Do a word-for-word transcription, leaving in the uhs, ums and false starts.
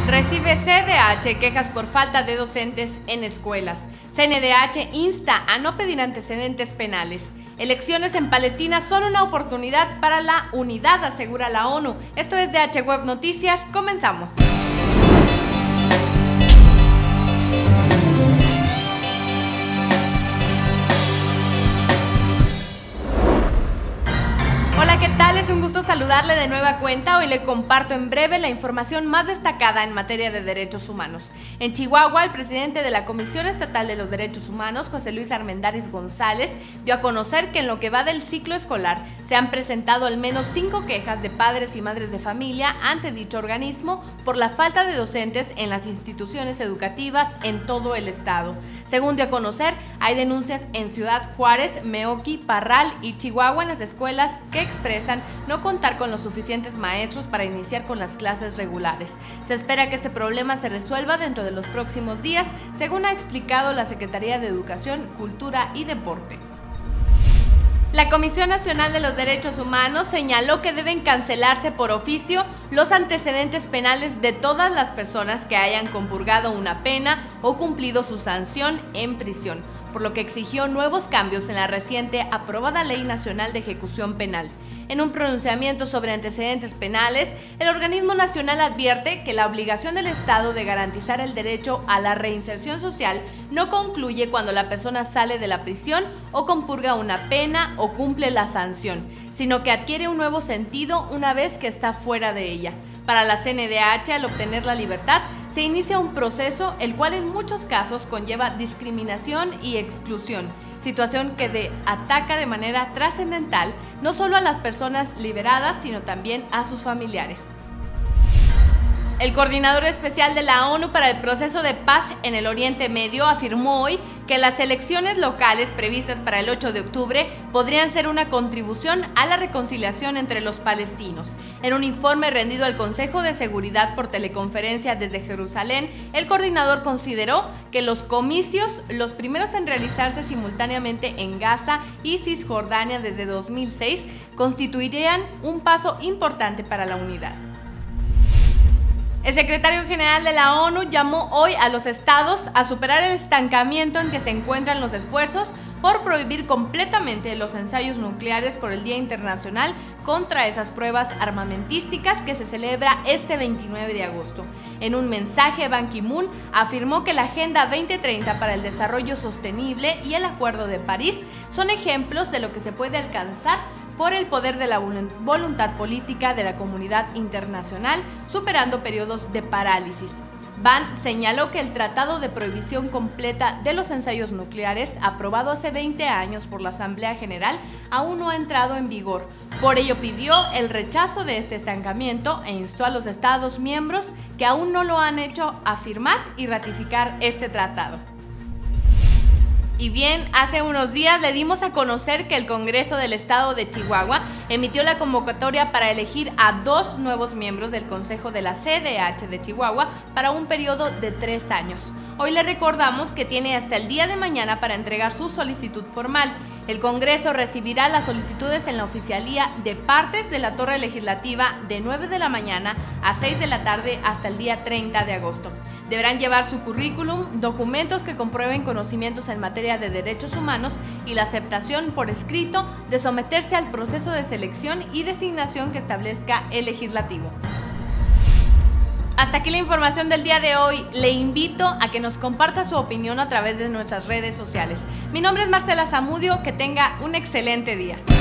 Recibe C N D H quejas por falta de docentes en escuelas. C N D H insta a no pedir antecedentes penales. Elecciones en Palestina son una oportunidad para la unidad, asegura la ONU. Esto es D H Web Noticias. Comenzamos. Hola, ¿qué tal? Es un gusto saludarle de nueva cuenta. Hoy le comparto en breve la información más destacada en materia de derechos humanos. En Chihuahua, el presidente de la Comisión Estatal de los Derechos Humanos, José Luis Armendáriz González, dio a conocer que en lo que va del ciclo escolar se han presentado al menos cinco quejas de padres y madres de familia ante dicho organismo por la falta de docentes en las instituciones educativas en todo el estado. Según dio a conocer, hay denuncias en Ciudad Juárez, Meoqui, Parral y Chihuahua en las escuelas que expresan no contar con los suficientes maestros para iniciar con las clases regulares. Se espera que este problema se resuelva dentro de los próximos días, según ha explicado la Secretaría de Educación, Cultura y Deporte. La Comisión Nacional de los Derechos Humanos señaló que deben cancelarse por oficio los antecedentes penales de todas las personas que hayan compurgado una pena o cumplido su sanción en prisión, por lo que exigió nuevos cambios en la reciente aprobada Ley Nacional de Ejecución Penal. En un pronunciamiento sobre antecedentes penales, el organismo nacional advierte que la obligación del Estado de garantizar el derecho a la reinserción social no concluye cuando la persona sale de la prisión o compurga una pena o cumple la sanción, sino que adquiere un nuevo sentido una vez que está fuera de ella. Para la C N D H, al obtener la libertad, se inicia un proceso el cual en muchos casos conlleva discriminación y exclusión, situación que de, ataca de manera trascendental no solo a las personas liberadas, sino también a sus familiares. El coordinador especial de la ONU para el proceso de paz en el Oriente Medio afirmó hoy que las elecciones locales previstas para el ocho de octubre podrían ser una contribución a la reconciliación entre los palestinos. En un informe rendido al Consejo de Seguridad por teleconferencia desde Jerusalén, el coordinador consideró que los comicios, los primeros en realizarse simultáneamente en Gaza y Cisjordania desde dos mil seis, constituirían un paso importante para la unidad. El secretario general de la ONU llamó hoy a los estados a superar el estancamiento en que se encuentran los esfuerzos por prohibir completamente los ensayos nucleares por el Día Internacional contra esas pruebas armamentísticas que se celebra este veintinueve de agosto. En un mensaje, Ban Ki-moon afirmó que la Agenda veinte treinta para el Desarrollo Sostenible y el Acuerdo de París son ejemplos de lo que se puede alcanzar por el poder de la voluntad política de la comunidad internacional, superando periodos de parálisis. Ban señaló que el Tratado de Prohibición Completa de los Ensayos Nucleares, aprobado hace veinte años por la Asamblea General, aún no ha entrado en vigor. Por ello pidió el rechazo de este estancamiento e instó a los Estados miembros que aún no lo han hecho a firmar y ratificar este tratado. Y bien, hace unos días le dimos a conocer que el Congreso del Estado de Chihuahua emitió la convocatoria para elegir a dos nuevos miembros del Consejo de la C D H de Chihuahua para un periodo de tres años. Hoy le recordamos que tiene hasta el día de mañana para entregar su solicitud formal. El Congreso recibirá las solicitudes en la oficialía de partes de la Torre Legislativa de nueve de la mañana a seis de la tarde hasta el día treinta de agosto. Deberán llevar su currículum, documentos que comprueben conocimientos en materia de derechos humanos y la aceptación por escrito de someterse al proceso de selección y designación que establezca el legislativo. Hasta aquí la información del día de hoy. Le invito a que nos comparta su opinión a través de nuestras redes sociales. Mi nombre es Marcela Zamudio. Que tenga un excelente día.